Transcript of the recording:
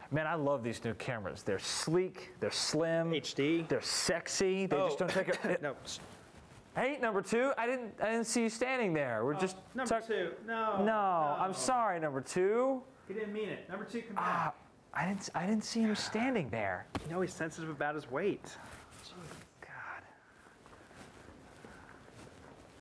Man, I love these new cameras. They're sleek, they're slim, HD, they're sexy. They just don't take it. No. Hey, number two, I didn't see you standing there. We're just number two. No. No, I'm sorry, number two. He didn't mean it. Number two, come back. I didn't see him standing there. You know he's sensitive about his weight. Jeez.